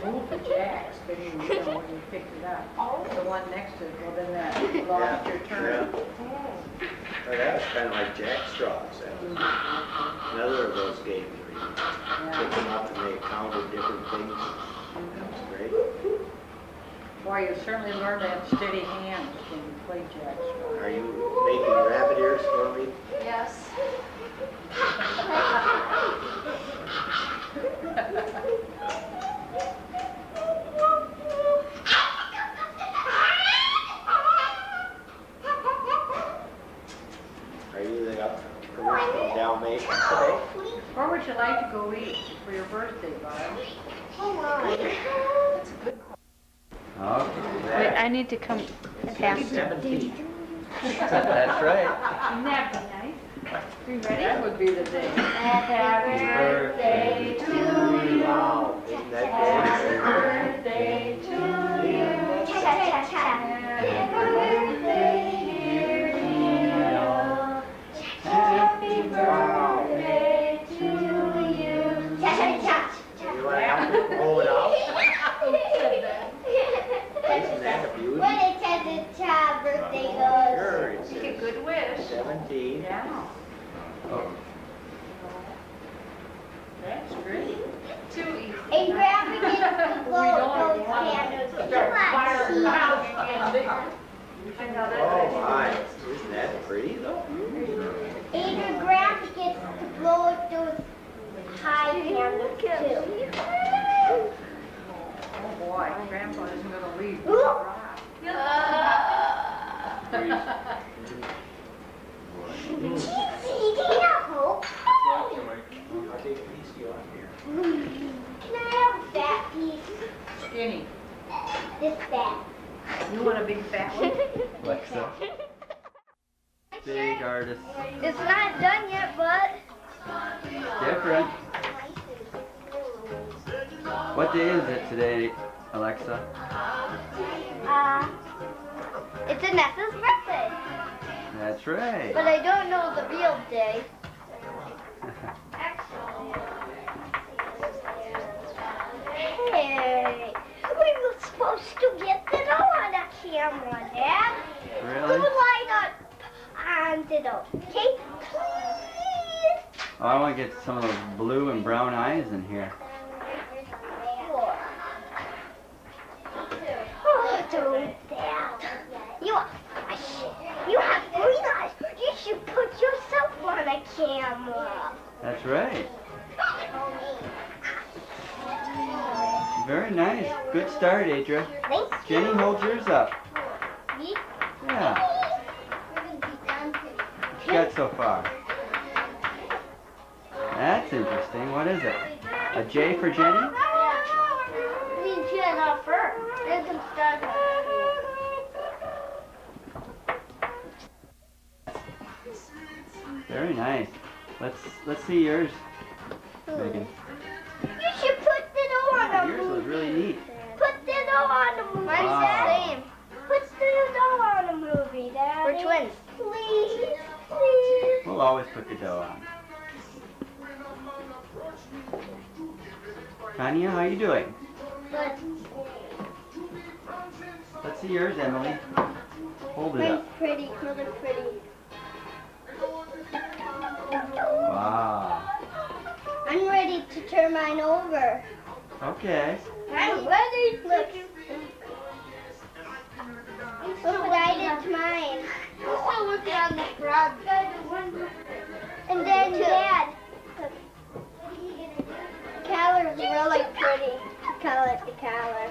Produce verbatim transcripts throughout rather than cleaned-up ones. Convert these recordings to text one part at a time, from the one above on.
moved the jacks, but you know, when you picked it up. The one next to it, well then that lost Yeah. your turn. Yeah. Oh, that was kind of like jack straws. That was another of those games where you pick them up and they counted different things. That was great. Boy, you certainly learned to have steady hands when you play jack straws. Are you making rabbit ears for me? Yes. Are you the original Dalmatian today? Where would you like to go eat for your birthday, Bob? Hold on. That's a good Okay. Wait, I need to come past. seventeen. That's right. Wouldn't that be nice? Are you ready? That would be the day. Happy birthday to you. Wow. Isn't that Happy great? birthday to you. Cha-cha-cha. Happy birthday, dear Neal. Happy birthday to you. Cha-cha-cha. You want to help me roll it out? Isn't that a beauty? When it says it's uh, birthday goes. Sure, it Make a says good wish. seventeen. Yeah. Oh. That's great. Too easy. And Grandpa gets to blow We don't those want to candles. start firing Come on, around. I know that. Oh my, isn't that pretty though? Either Grandpa gets to blow those high candles too. Oh boy, Grandpa isn't going to leave. Ooh. Cheesy, can I hope? I'll take a piece of you on here. Can I have a fat piece? Skinny. This fat. You want a big fat one? Alexa. Big artist. It's not done yet, but Different. What day is it today, Alexa? uh, it's Anesa's birthday. That's right. But I don't know the real day. Hey, we were supposed to get it on a camera, Dad. Really? Good light on, on it, okay? Please. Oh, I want to get some of those blue and brown eyes in here. Oh, don't that. You are You have green eyes. You should put yourself on a camera. That's right. Very nice. Good start, Adria. Thanks. Jenny, hold yours up. Me? Yeah. What you got so far? That's interesting. What is it? A J for Jenny? We should off first. Then some stuff. Very nice. Let's let's see yours, Megan. You should put it on Yeah, a yours was movie. really neat. Put it on a movie. Mine's the Dad. same. Put it on a movie, Dad. We're twins. Please, please. We'll always put Godot on. Tanya, how you doing? But Let's see yours, Emily. Hold it mine's up. pretty, really pretty. Wow. I'm ready to turn mine over. Okay. I'm ready. Look. Look what I did to mine. Also look on the front. And then Dad. Look. The color's really pretty. Color the color.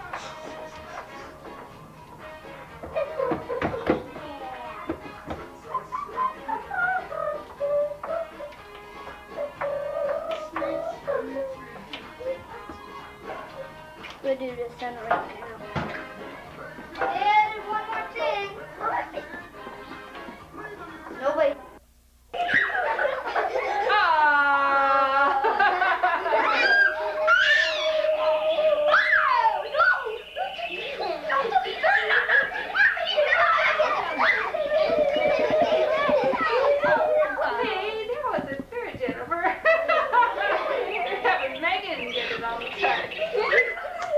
We'll do the sun right now. And one more thing. Nobody. Hey, that was a spirit, Jennifer. That was Megan getting it on the chart.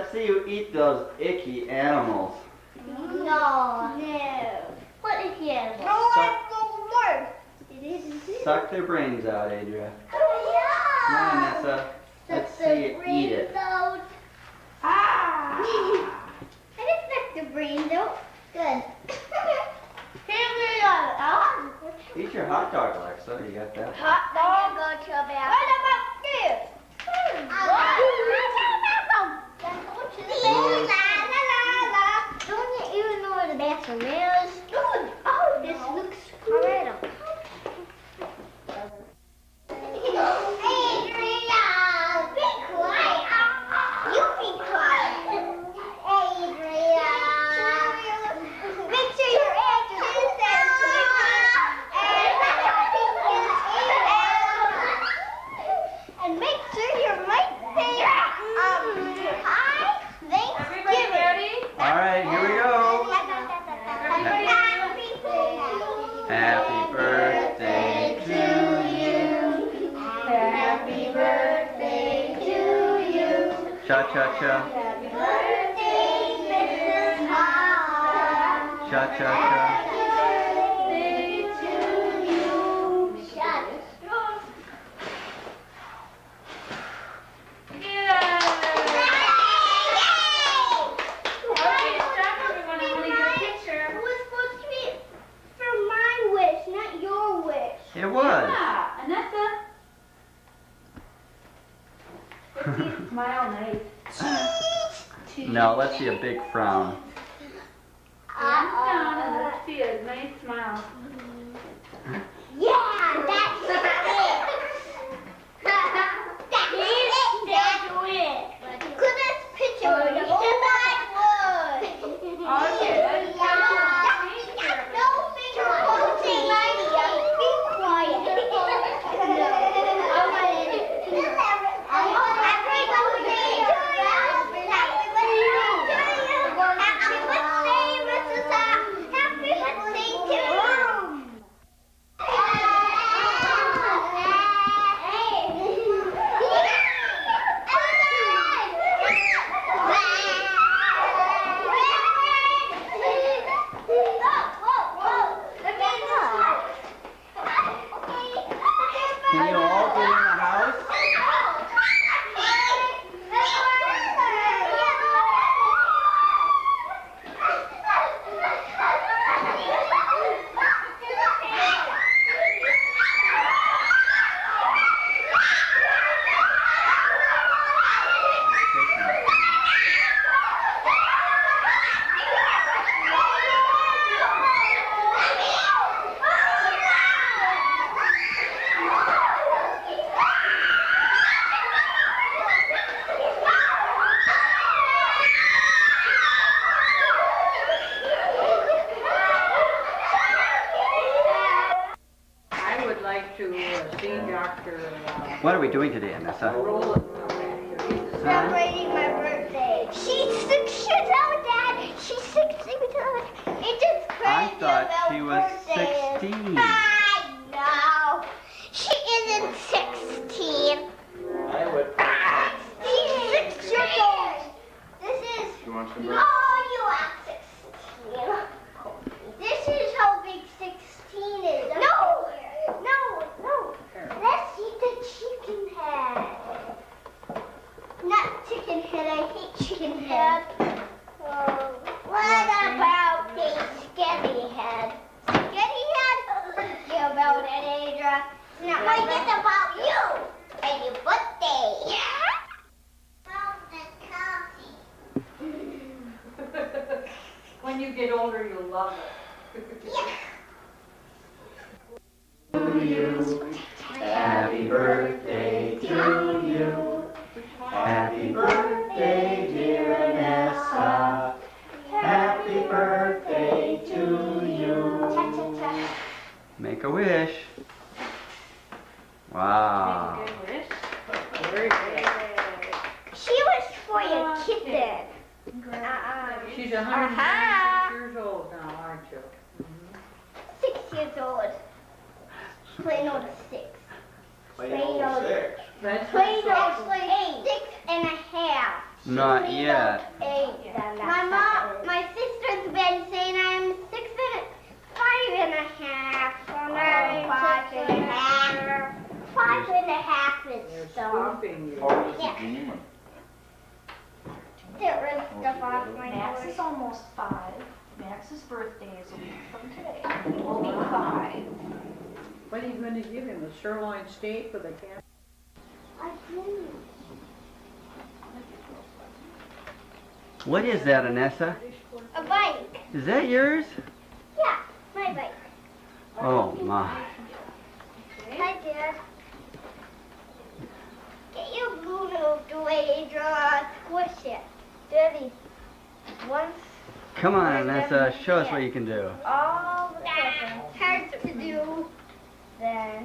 let's see you eat those icky animals. No. No. What is it? No, Suck, it's the worst. It is. suck their brains out, Adria. Oh, Come on, yeah. Nessa. Let's see you eat it. Out. Ah. I didn't suck the brains out. Good. Eat your hot dog, Alexa. You got that? Hot dog. Go to a bath. What about this? Don't you even know where the bathroom is? Good. Oh, this looks great. Adrian, be quiet. You be quiet. Adrian, make sure your address and make sure you're right there. Um, hi, Everybody Thanksgiving. ready? All right, here we go. Happy birthday to you. Happy birthday to you. Cha cha cha. Happy birthday, Missus Hart. Cha cha cha. Happy birthday to you. Shut. Yeah. Okay, stop everyone. I want to get a picture. It was supposed to be for my wish, not your wish. It was. Yeah, Anessa. Let's see you smile nice. No, let's see a big frown. Hands down and let's see a nice smile. Yeah, that's it. That's it. That's it. Look at this picture. Oh, I would. Okay, let's go. No finger pointing. Be quiet. Can you all get in the house? I would like to uh, see Doctor uh, What are we doing today, Anessa? Roland come back here. He's the- Celebrating my birthday. She's six years old, Dad. She's six years old. It's just crazy. I thought about she was birthdays. sixteen. I know. She isn't sixteen. I would. She's six years old. This is. You want some No, birthday? you are sixteen. This is how big sixteen is. No, no, no. Let's eat the chicken head. Not chicken head. I hate chicken head. Oh, what about the skinny head? Skinny head? Forget about it, Adra. It's not like it's about you and your birthday. When you get older, you'll love it. Happy birthday to you. Happy birthday, dear Anessa. Happy birthday to you. Make a wish. Wow. Make a good wish. Very good. She was for your kitten. Uh-uh. She's one hundred ninety-six years old now, aren't you? Six years old. Play-Doh six. Play-Doh six. That's Play-Doh eight. Six and a half. Not yet. Eight. My mom, my sister's been saying I'm six and five and a half. And I'm five and a half. Five and a half is so. Yeah. Get rid of stuff off my Max board. is almost five. Max's birthday is a week from today. He will be five. What are you going to give him, a sirloin steak with a can? I didn't. What is that, Anesa? A bike. Is that yours? Yeah, my bike. Oh my. Hi, Dad. Get your blue out the way, draw, squish it. Daddy, once Come on, Anesa. Show us what you can do. all the presents hard to do, then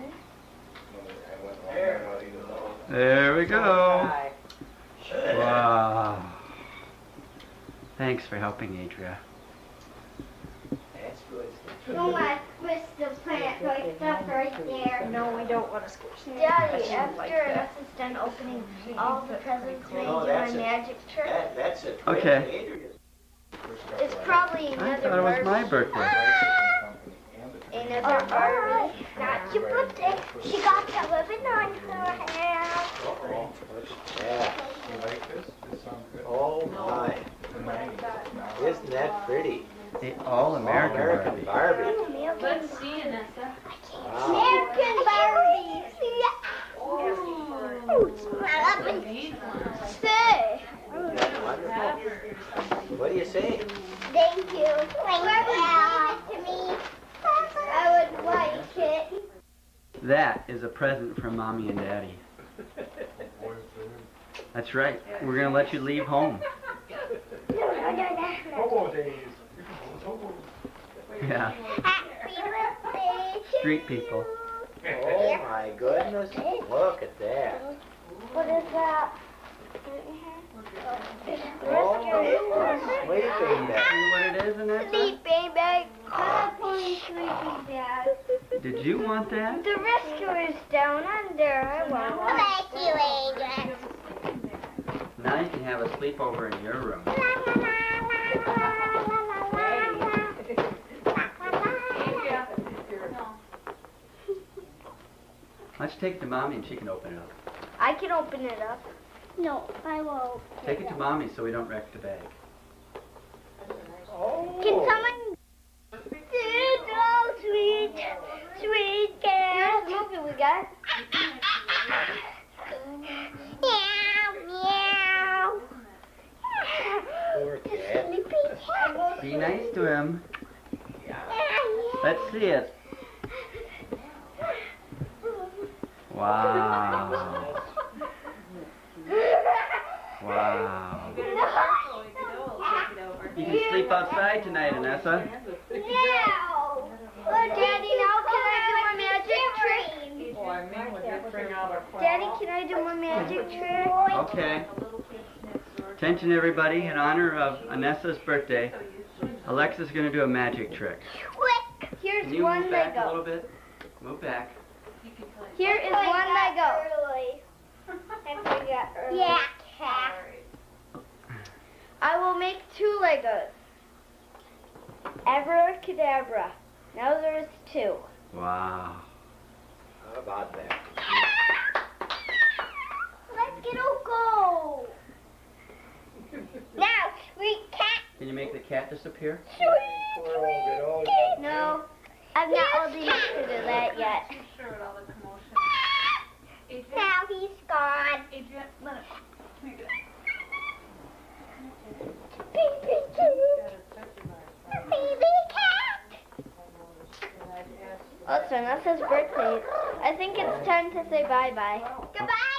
There we go. Wow. Thanks for helping, Adria. That's good. you don't want to squish the plant like stuff right there. No, we don't want to squish it. Daddy, shouldn't like after that. us is done opening all the presents, we do No, a that's a- magic trick. That, that's a twin Okay. Adrian. It's probably I another thought it was my Barbie. birthday. Another Barbie. Not your birthday. She got the ribbon on her hair. Uh-oh. Yeah. You like this? This sounds good. Oh my. Isn't that pretty? The all American All-American Barbie. Barbie. Let's see, Anesa. Wow. American Barbie. Say. That's wonderful. What do you say? Thank you. Well, to me. I would like it. That is a present from Mommy and Daddy. That's right. We're going to let you leave home. Hobo days. Yeah. Happy birthday to Street people. Oh my goodness. Look at that. What is that? Oh, a sleeping bag. See what it is, Anesa? Sleeping bag. Pony sleeping bag. Did you want that? The rescue is down under. I want one. Thank you, Adrian. Now you can have a sleepover in your room. Let's take it to Mommy and she can open it up. I can open it up. No, I won't. Take it to Mommy so we don't wreck the bag. Can someone? Oh, sweet, sweet girl. Here's the movie we got. Meow, meow. Poor cat. Be nice to him. Let's see it. Wow. Wow. You can sleep outside tonight, Anesa. No. Daddy, now can I do my magic trick? Oh, I mean, when they bring out our Daddy, can I do my magic trick? Okay. Attention everybody, in honor of Anesa's birthday, Alexa's going to do a magic trick. Quick. Here's Can you one move back a Lego. little bit? Move back. Here is one Lego. I forgot early. Yeah, cat. I will make two Legos. Abracadabra. Now there's two. Wow. How about that? Let's get a go. Now, sweet cat. Can you make the cat disappear? Sweet, Poor old good old sweet. No, I'm not old enough to do that yet. Sure, with all the commotion. Adrian, Now he's gone. Adrian, let it. Come here, Baby cat. Baby cat. Oh, it's Vanessa's birthday. I think it's time to say bye-bye. Goodbye.